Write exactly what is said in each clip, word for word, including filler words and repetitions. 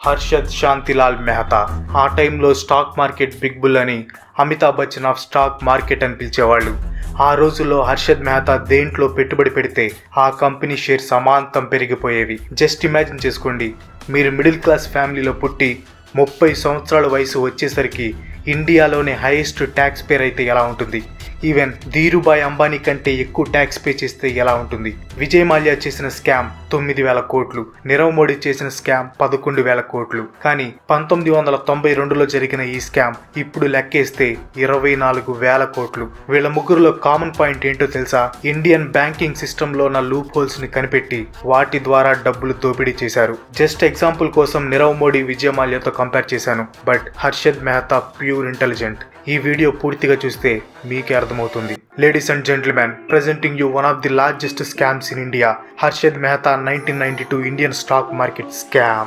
హర్షద్ శాంతిలాల్ మెహతా. ఆ టైంలో stock market big bull అని, Amitabh Bachchan of stock market అని పిలిచేవాళ్ళు. ఆ రోజుల్లో హర్షద్ మెహతా దేంట్లో పెట్టుబడి పెడితే ఆ కంపెనీ షేర్ సమాంతం పెరిగిపోయేవి. జస్ట్ ఇమాజిన్ చేసుకోండి, మీరు మిడిల్ క్లాస్ ఫ్యామిలీలో పుట్టి ముప్పై సంవత్సరాల వయసు వచ్చేసరికి ఇండియాలోనే హైయెస్ట్ ట్యాక్స్ పేర్ అయితే ఎలా ఉంటుంది? ఈవెన్ ధీరుభాయ్ అంబానీ కంటే ఎక్కువ ట్యాక్స్ పే చేస్తే ఎలా ఉంటుంది? విజయ్ మాల్యా చేసిన స్కామ్ తొమ్మిది వేల కోట్లు, నీరవ్ మోడీ చేసిన స్కామ్ పదకొండు వేల కోట్లు. కానీ పంతొమ్మిది వందల తొంభై రెండులో జరిగిన ఈ స్కామ్ ఇప్పుడు లెక్కేస్తే ఇరవై నాలుగు వేల కోట్లు. వీళ్ళ ముగ్గురులో కామన్ పాయింట్ ఏంటో తెలుసా? ఇండియన్ బ్యాంకింగ్ సిస్టమ్ లో ఉన్న లూప్ హోల్స్ ని కనిపెట్టి వాటి ద్వారా డబ్బులు దోపిడీ చేశారు. జస్ట్ ఎగ్జాంపుల్ కోసం నీరవ్ మోడీ, విజయ్ మాల్యాతో కంపేర్ చేశాను, but Harshad Mehta pure intelligent. ఈ వీడియో పూర్తిగా చూస్తే మీకే అర్థమవుతుంది. Ladies and gentlemen, presenting you one of the largest scams in India, Harshad Mehta nineteen ninety two Indian stock market scam.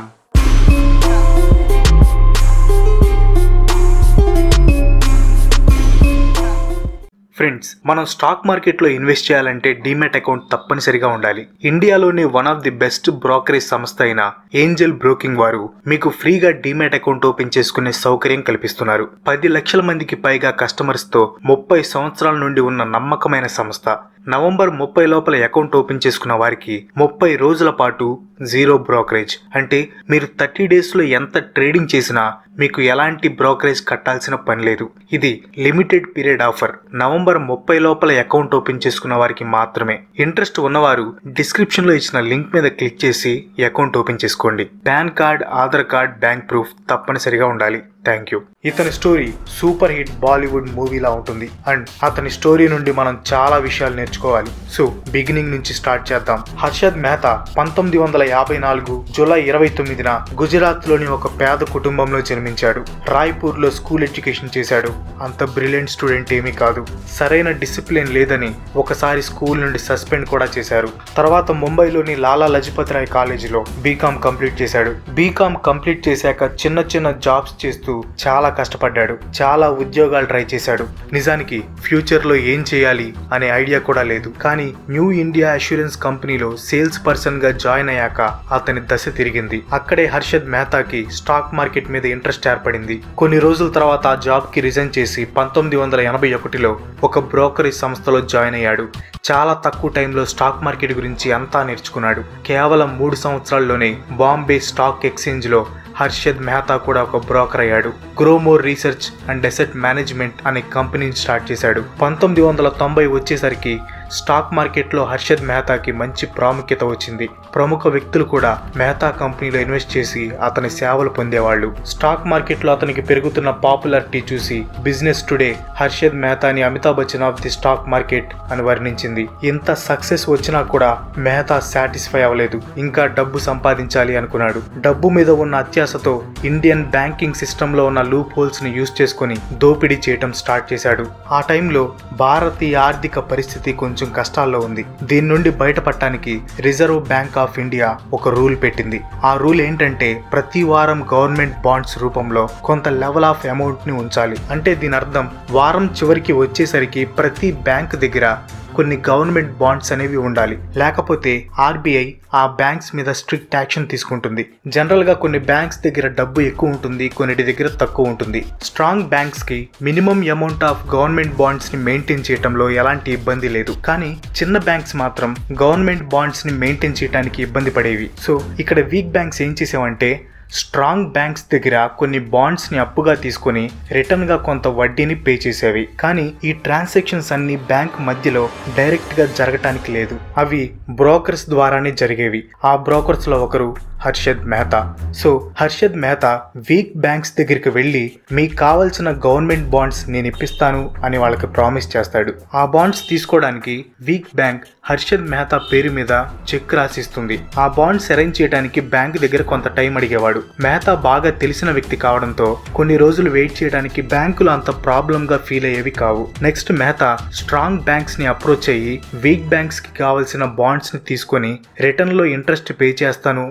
Friends, మనం స్టాక్ మార్కెట్లో ఇన్వెస్ట్ చేయాలంటే డీమెట్ అకౌంట్ తప్పనిసరిగా ఉండాలి. ఇండియాలోని one of the best brokerage సంస్థ అయిన ఏంజల్ బ్రోకింగ్ వారు మీకు ఫ్రీగా డీమెట్ అకౌంట్ ఓపెన్ చేసుకునే సౌకర్యం కల్పిస్తున్నారు. పది లక్షల మందికి పైగా కస్టమర్స్ తో ముప్పై సంవత్సరాల నుండి ఉన్న నమ్మకమైన సంస్థ. నవంబర్ ముప్పై లోపల అకౌంట్ ఓపెన్ చేసుకున్న వారికి ముప్పై రోజుల పాటు జీరో బ్రోకరేజ్. అంటే మీరు థర్టీ డేస్ లో ఎంత ట్రేడింగ్ చేసినా మీకు ఎలాంటి బ్రోకరేజ్ కట్టాల్సిన పని లేదు. ఇది లిమిటెడ్ పీరియడ్ ఆఫర్. నవంబర్ ముప్పై లోపల అకౌంట్ ఓపెన్ చేసుకున్న వారికి మాత్రమే. ఇంట్రెస్ట్ ఉన్నవారు డిస్క్రిప్షన్ లో ఇచ్చిన లింక్ మీద క్లిక్ చేసి అకౌంట్ ఓపెన్ చేసుకోండి. PAN card, Aadhaar card, bank proof తప్పనిసరిగా ఉండాలి. Thank you. ఇతని స్టోరీ సూపర్ హిట్ బాలీవుడ్ మూవీలా ఉంటుంది అండ్ అతని స్టోరీ నుండి మనం చాలా విషయాలు నేర్చుకోవాలి. సో బిగినింగ్ నుంచి స్టార్ట్ చేద్దాం. హర్షద్ మెహతా పంతొమ్మిది వందల యాభై నాలుగు జూలై ఇరవై తొమ్మిదిన గుజరాత్ లోని ఒక పేద కుటుంబంలో జన్మించాడు. రాయ్పూర్ లో స్కూల్ ఎడ్యుకేషన్ చేశాడు. అంత బ్రిలియంట్ స్టూడెంట్ ఏమీ కాదు. సరైన డిసిప్లిన్ లేదని ఒకసారి స్కూల్ నుండి సస్పెండ్ కూడా చేశారు. తర్వాత ముంబైలోని లాలా లజపత్ రాయ్ కాలేజీలో బీకామ్ కంప్లీట్ చేశాడు. బీకామ్ కంప్లీట్ చేశాక చిన్న చిన్న జాబ్స్ చేస్తూ చాలా కష్టపడ్డాడు. చాలా ఉద్యోగాలు ట్రై చేశాడు. నిజానికి ఫ్యూచర్ లో ఏం చేయాలి అనే ఐడియా కూడా లేదు. కానీ న్యూ ఇండియా అష్యూరెన్స్ కంపెనీలో సేల్స్ పర్సన్ గా జాయిన్ అయ్యాక అతని దశ తిరిగింది. అక్కడే హర్షద్ మెహతాకి స్టాక్ మార్కెట్ మీద ఇంట్రెస్ట్ ఏర్పడింది. కొన్ని రోజుల తర్వాత ఆ జాబ్ కి రిజైన్ చేసి పంతొమ్మిది వందల ఎనభై ఒకటిలో ఒక బ్రోకరేజ్ సంస్థలో జాయిన్ అయ్యాడు. చాలా తక్కువ టైంలో స్టాక్ మార్కెట్ గురించి అంతా నేర్చుకున్నాడు. కేవలం మూడు సంవత్సరాల్లోనే బాంబే స్టాక్ ఎక్స్చేంజ్ లో హర్షద్ మెహతా కూడా ఒక బ్రోకర్ అయ్యాడు. Growmore Research and Asset Management అనే కంపెనీని స్టార్ట్ చేశాడు. పంతొమ్మిది వందల తొంభై వచ్చేసరికి స్టాక్ మార్కెట్లో హర్షద్ మెహతాకి మంచి ప్రాముఖ్యత వచ్చింది. ప్రముఖ వ్యక్తులు కూడా మెహతా కంపెనీలో ఇన్వెస్ట్ చేసి అతని సేవలు పొందేవాళ్ళు. స్టాక్ మార్కెట్లో అతనికి పెరుగుతున్న పాపులారిటీ చూసి బిజినెస్ టుడే హర్షద్ మెహతాని Amitabh Bachchan of the stock market అని వర్ణించింది. ఇంత సక్సెస్ వచ్చినా కూడా మెహతా సాటిస్ఫై అవ్వలేదు. ఇంకా డబ్బు సంపాదించాలి అనుకున్నాడు. డబ్బు మీద ఉన్న అత్యాశతో ఇండియన్ బ్యాంకింగ్ సిస్టమ్ లో ఉన్న లూప్ హోల్స్ ని యూజ్ చేసుకుని దోపిడీ చేయడం స్టార్ట్ చేశాడు. ఆ టైంలో భారతీయ ఆర్థిక పరిస్థితి కొంచెం కష్టాల్లో ఉంది. దీని నుండి బయటపడటానికి రిజర్వ్ బ్యాంక్ ఆఫ్ ఇండియా ఒక రూల్ పెట్టింది. ఆ రూల్ ఏంటంటే ప్రతి వారం గవర్నమెంట్ బాండ్స్ రూపంలో కొంత లెవెల్ ఆఫ్ అమౌంట్ ని ఉంచాలి. అంటే దీని అర్థం వారం చివరికి వచ్చేసరికి ప్రతి బ్యాంక్ దగ్గర కొన్ని గవర్నమెంట్ బాండ్స్ అనేవి ఉండాలి. లేకపోతే ఆర్బీఐ ఆ బ్యాంక్స్ మీద స్ట్రిక్ట్ యాక్షన్ తీసుకుంటుంది. జనరల్ గా కొన్ని బ్యాంక్స్ దగ్గర డబ్బు ఎక్కువ ఉంటుంది, కొన్నిటి దగ్గర తక్కువ ఉంటుంది. స్ట్రాంగ్ బ్యాంక్స్ కి minimum amount of government bonds ని మెయింటైన్ చేయడంలో ఎలాంటి ఇబ్బంది లేదు. కానీ చిన్న బ్యాంక్స్ మాత్రం గవర్నమెంట్ బాండ్స్ ని మెయింటైన్ చేయడానికి ఇబ్బంది పడేవి. సో ఇక్కడ వీక్ బ్యాంక్స్ ఏం చేసేవంటే స్ట్రాంగ్ బ్యాంక్స్ దగ్గర కొన్ని బాండ్స్ ని అప్పుగా తీసుకుని రిటర్న్ గా కొంత వడ్డీని పే చేసేవి. కానీ ఈ ట్రాన్సాక్షన్స్ అన్ని బ్యాంక్ మధ్యలో డైరెక్ట్ గా జరగటానికి లేదు. అవి బ్రోకర్స్ ద్వారానే జరిగేవి. ఆ బ్రోకర్స్ లో ఒకరు Harshad Mehta. So Harshad Mehta weak banks దగ్గరికి వెళ్ళి మీకు కావాల్సిన గవర్నమెంట్ బాండ్స్ నేను ఇప్పిస్తాను అని వాళ్ళకి ప్రామిస్ చేస్తాడు. ఆ బాండ్స్ తీసుకోవడానికి వీక్ బ్యాంక్ హర్షద్ మెహతా పేరు మీద చెక్ రాసిస్తుంది. ఆ బాండ్స్ అరేంజ్ చేయడానికి బ్యాంక్ దగ్గర కొంత టైం అడిగేవాడు. మెహతా బాగా తెలిసిన వ్యక్తి కావడంతో కొన్ని రోజులు వెయిట్ చేయడానికి బ్యాంకులు అంత ప్రాబ్లం గా ఫీల్ అయ్యేవి కావు. నెక్స్ట్ మెహతా స్ట్రాంగ్ బ్యాంక్స్ ని అప్రోచ్ అయ్యి వీక్ బ్యాంక్స్ కి కావాల్సిన బాండ్స్ ని తీసుకొని రిటర్న్ లో ఇంట్రెస్ట్ పే చేస్తాను అని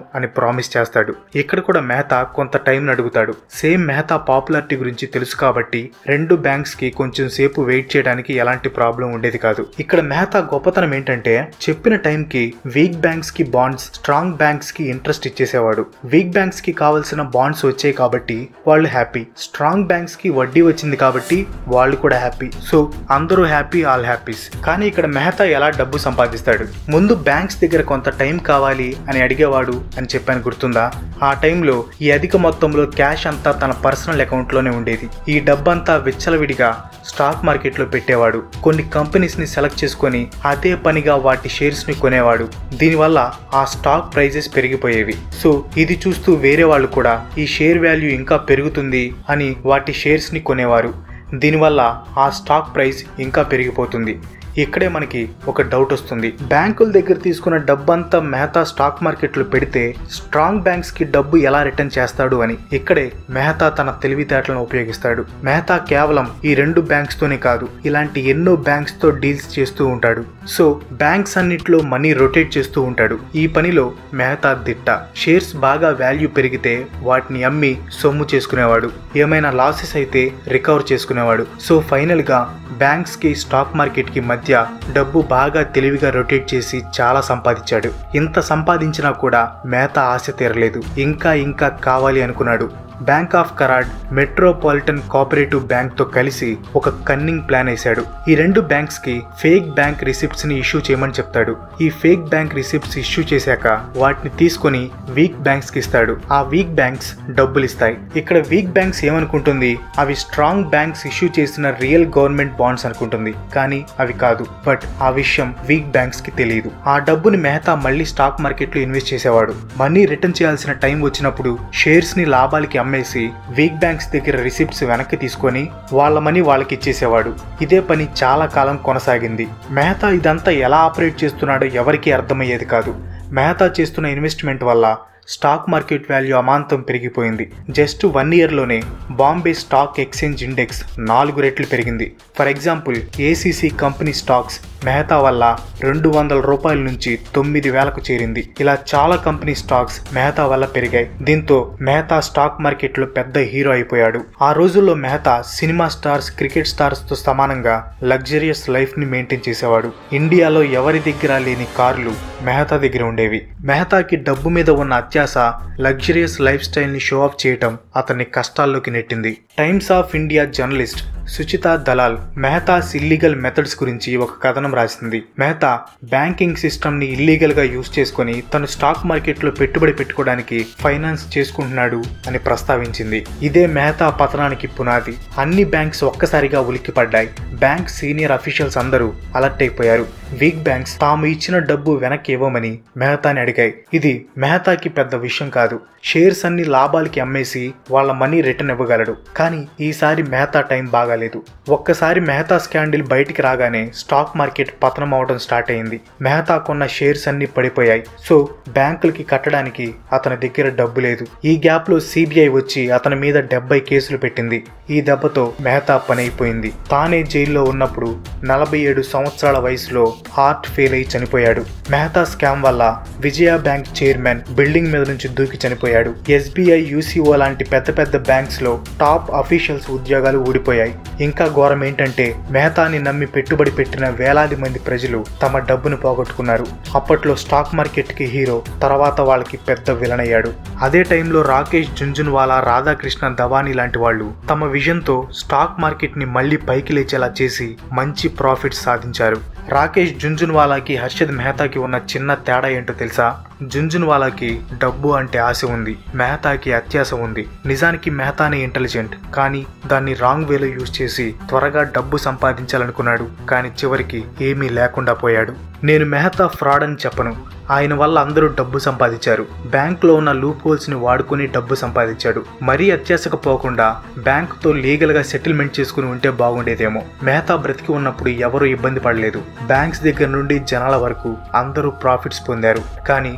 ప్రామిస్ చేస్తాడు. ఇక్కడ కూడా మెహతా కొంత టైం అడుగుతాడు. సేమ్ మెహతా పాపులారిటీ గురించి తెలుసు కాబట్టి రెండు బ్యాంక్స్ కి కొంచెం సేపు వెయిట్ చేయడానికి ఎలాంటి ప్రాబ్లం ఉండేది కాదు. ఇక్కడ మెహతా గొప్పతనం ఏంటంటే చెప్పిన టైం కి వీక్ బ్యాంక్స్ కి బాండ్స్, స్ట్రాంగ్ బ్యాంక్స్ కి ఇంట్రెస్ట్ ఇచ్చేసేవాడు. వీక్ బ్యాంక్స్ కి కావాల్సిన బాండ్స్ వచ్చాయి కాబట్టి వాళ్ళు హ్యాపీ, స్ట్రాంగ్ బ్యాంక్స్ కి వడ్డీ వచ్చింది కాబట్టి వాళ్ళు కూడా హ్యాపీ. సో అందరూ హ్యాపీ, ఆల్ హ్యాపీస్. కానీ ఇక్కడ మెహతా ఎలా డబ్బు సంపాదిస్తాడు? ముందు బ్యాంక్స్ దగ్గర కొంత టైం కావాలి అని అడిగేవాడు అని చెప్పాను, గుర్తుందా? ఆ టైంలో ఈ అధిక మొత్తంలో క్యాష్ అంతా తన పర్సనల్ అకౌంట్ లోనే ఉండేది. ఈ డబ్బంతా విచ్చలవిడిగా స్టాక్ మార్కెట్ లో పెట్టేవాడు. కొన్ని కంపెనీస్ ని సెలెక్ట్ చేసుకొని అదే పనిగా వాటి షేర్స్ ని కొనేవాడు. దీనివల్ల ఆ స్టాక్ ప్రైజెస్ పెరిగిపోయేవి. సో ఇది చూస్తూ వేరే వాళ్ళు కూడా ఈ షేర్ వాల్యూ ఇంకా పెరుగుతుంది అని వాటి షేర్స్ ని కొనేవారు. దీనివల్ల ఆ స్టాక్ ప్రైస్ ఇంకా పెరిగిపోతుంది. ఇక్కడే మనకి ఒక డౌట్ వస్తుంది. బ్యాంకుల దగ్గర తీసుకున్న డబ్బంతా మెహతా స్టాక్ మార్కెట్లో పెడితే స్ట్రాంగ్ బ్యాంక్స్ కి డబ్బు ఎలా రిటర్న్ చేస్తాడు అని. ఇక్కడే మెహతా తన తెలివితేటలను ఉపయోగిస్తాడు. మెహతా కేవలం ఈ రెండు బ్యాంక్స్ తోనే కాదు, ఇలాంటి ఎన్నో బ్యాంక్స్ తో డీల్స్ చేస్తూ ఉంటాడు. సో బ్యాంక్స్ అన్నిట్లో మనీ రొటేట్ చేస్తూ ఉంటాడు. ఈ పనిలో మెహతా దిట్ట. షేర్స్ బాగా వాల్యూ పెరిగితే వాటిని అమ్మి సొమ్ము చేసుకునేవాడు. ఏమైనా లాసెస్ అయితే రికవర్ చేసుకునేవాడు. సో ఫైనల్ గా బ్యాంక్స్ కి స్టాక్ మార్కెట్ కి మధ్య డబ్బు బాగా తెలివిగా రొటేట్ చేసి చాలా సంపాదించాడు. ఇంత సంపాదించినా కూడా మెహతా ఆశ తీరలేదు. ఇంకా ఇంకా కావాలి అనుకున్నాడు. Bank of Karad Metropolitan Cooperative Bank తో కలిసి ఒక కన్నింగ్ ప్లాన్ వేశాడు. ఈ రెండు బ్యాంక్స్ కి ఫేక్ బ్యాంక్ రిసిప్ట్స్ ని ఇష్యూ చేయమని చెప్తాడు. ఈ ఫేక్ బ్యాంక్ రిసిప్ట్స్ ఇష్యూ చేశాక వాటిని తీసుకొని వీక్ బ్యాంక్స్ కి ఇస్తాడు. ఆ వీక్ బ్యాంక్స్ డబ్బులు ఇస్తాయి. ఇక్కడ వీక్ బ్యాంక్స్ ఏమనుకుంటుంది, అవి స్ట్రాంగ్ బ్యాంక్స్ ఇష్యూ చేసిన రియల్ గవర్నమెంట్ బాండ్స్ అనుకుంటుంది. కానీ అవి కాదు. బట్ ఆ విషయం వీక్ బ్యాంక్స్ కి తెలియదు. ఆ డబ్బుని మెహతా మళ్ళీ స్టాక్ మార్కెట్ లో ఇన్వెస్ట్ చేసేవాడు. మనీ రిటర్న్ చేయాల్సిన టైం వచ్చినప్పుడు షేర్స్ ని లాభాలకి అమ్మేసి వీక్ బ్యాంక్స్ దగ్గర రిసిప్ట్స్ వెనక్కి తీసుకొని వాళ్ళ మనీ వాళ్ళకి ఇచ్చేసేవాడు. ఇదే పని చాలా కాలం కొనసాగింది. మెహతా ఇదంతా ఎలా ఆపరేట్ చేస్తున్నాడో ఎవరికీ అర్థమయ్యేది కాదు. మెహతా చేస్తున్న ఇన్వెస్ట్మెంట్ వల్ల స్టాక్ మార్కెట్ వాల్యూ అమాంతం పెరిగిపోయింది. జస్ట్ వన్ ఇయర్లోనే బాంబే స్టాక్ ఎక్స్చేంజ్ ఇండెక్స్ నాలుగు రెట్లు పెరిగింది. For example ACC company stocks Mehta వల్ల రెండు వందల రూపాయల నుంచి తొమ్మిది వేలకు చేరింది. ఇలా చాలా కంపెనీ స్టాక్స్ మెహతా వల్ల పెరిగాయి. దీంతో మెహతా స్టాక్ మార్కెట్ లో పెద్ద హీరో అయిపోయాడు. ఆ రోజుల్లో Mehta cinema stars, cricket stars తో సమానంగా లగ్జరియస్ లైఫ్ ని మెయింటైన్ చేసేవాడు. ఇండియాలో ఎవరి దగ్గర లేని కార్లు మెహతా దగ్గర ఉండేవి. మెహతాకి డబ్బు మీద ఉన్న అత్యాస లగ్జరియస్ లైఫ్ స్టైల్ ని షో ఆఫ్ చేయటం అతన్ని కష్టాల్లోకి నెట్టింది. Times of India journalist Sucheta Dalal Mehta's illegal methods గురించి ఒక కథనం రాసింది. మెహతా బ్యాంకింగ్ సిస్టమ్ ని ఇల్లీగల్ గా యూజ్ చేసుకుని తను స్టాక్ మార్కెట్ లో పెట్టుబడి పెట్టుకోవడానికి ఫైనాన్స్ చేసుకుంటున్నాడు అని ప్రస్తావించింది. ఇదే మెహతా పతనానికి పునాది. అన్ని బ్యాంక్స్ ఒక్కసారిగా ఉలిక్కిపడ్డాయి. బ్యాంక్ సీనియర్ అఫీషియల్స్ అందరూ అలర్ట్ అయిపోయారు. వీక్ బ్యాంక్స్ తాము ఇచ్చిన డబ్బు వెనక్కి ఇవ్వమని మెహతాని అడిగాయి. ఇది మెహతాకి పెద్ద విషయం కాదు. షేర్స్ అన్ని లాభాలకి అమ్మేసి వాళ్ళ మనీ రిటర్న్ ఇవ్వగలడు. కానీ ఈసారి మెహతా టైం బాగాలేదు. ఒక్కసారి మెహతా స్కాండిల్ బయటికి రాగానే స్టాక్ మార్కెట్ పతనం అవడం స్టార్ట్ అయింది. మెహతా కొన్న షేర్స్ అన్ని పడిపోయాయి. సో బ్యాంకులకి కట్టడానికి అతని దగ్గర డబ్బు లేదు. ఈ గ్యాప్ లో సిబిఐ వచ్చి అతని మీద డెబ్బై కేసులు పెట్టింది. ఈ దెబ్బతో మెహతా పని అయిపోయింది. తానే జైల్లో ఉన్నప్పుడు నలభై ఏడు సంవత్సరాల వయసులో హార్ట్ ఫెయిల్ అయి చనిపోయాడు. మెహతా స్కామ్ వల్ల విజయ బ్యాంక్ చైర్మన్ బిల్డింగ్ మీద నుంచి దూకి చనిపోయాడు. ఎస్బీఐ, యూసీఓ లాంటి పెద్ద పెద్ద బ్యాంక్స్ లో టాప్ అఫీషియల్స్ ఉద్యోగాలు ఊడిపోయాయి. ఇంకా ఘోరం ఏంటంటే మెహతాని నమ్మి పెట్టుబడి పెట్టిన వేలాది మంది ప్రజలు తమ డబ్బును పోగొట్టుకున్నారు. అప్పట్లో స్టాక్ మార్కెట్ కి హీరో, తర్వాత వాళ్ళకి పెద్ద విలన్ అయ్యాడు. అదే టైంలో రాకేష్ జుంజున్వాలా, రాధాకృష్ణ దవానీ లాంటి వాళ్ళు తమ విజన్ తో స్టాక్ మార్కెట్ ని మళ్లీ పైకి లేచేలా చేసి మంచి ప్రాఫిట్స్ సాధించారు. రాకేష్ జుంజున్వాలాకి హర్షద్ మెహతాకి ఉన్న చిన్న తేడా ఏంటో తెలుసా? జుంజున్వాలాకి డబ్బు అంటే ఆశ ఉంది, మెహతాకి అత్యాశ ఉంది. నిజానికి మెహతానే ఇంటెలిజెంట్, కానీ దాన్ని రాంగ్ వేలో యూజ్ చేసి త్వరగా డబ్బు సంపాదించాలనుకున్నాడు. కానీ చివరికి ఏమీ లేకుండా పోయాడు. నేను మెహతా ఫ్రాడ్ అని చెప్పను. ఆయన వల్ల అందరూ డబ్బు సంపాదించారు. బ్యాంక్ లో ఉన్న లూప్ హోల్స్ ని వాడుకుని డబ్బు సంపాదించాడు. మరీ అత్యాశకు పోకుండా బ్యాంక్ తో లీగల్ గా సెటిల్మెంట్ చేసుకుని ఉంటే బాగుండేదేమో. మెహతా బ్రతికి ఉన్నప్పుడు ఎవరూ ఇబ్బంది పడలేదు. బ్యాంక్స్ దగ్గర నుండి జనాల వరకు అందరూ ప్రాఫిట్స్ పొందారు. కానీ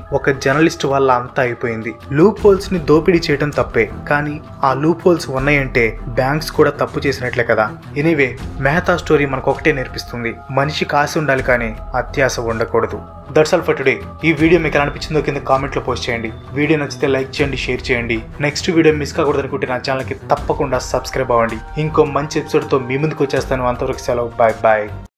ఒక జర్నలిస్ట్ వల్ల అంతా అయిపోయింది. లూప్ హోల్స్ ని దోపిడీ చేయడం తప్పే, కానీ ఆ లూప్ హోల్స్ ఉన్నాయంటే బ్యాంక్స్ కూడా తప్పు చేసినట్లే కదా. ఎనీవే, మెహతా స్టోరీ మనకు ఒకటే నేర్పిస్తుంది, మనిషికి ఆశ ఉండాలి కానీ అత్యాశ ఉండకూడదు. That's all for today. ఈ వీడియో మీకు ఎలా అనిపించిందో కింద కామెంట్లో పోస్ట్ చేయండి. వీడియో నచ్చితే లైక్ చేయండి, షేర్ చేయండి. నెక్స్ట్ వీడియో మిస్ కాకూడదు అనుకుంటే నా ఛానల్కి తప్పకుండా సబ్స్క్రైబ్ అవ్వండి. ఇంకో మంచి ఎపిసోడ్తో మీ ముందుకు వచ్చేస్తాను. అంతవరకు సెలవు, బాయ్ బాయ్.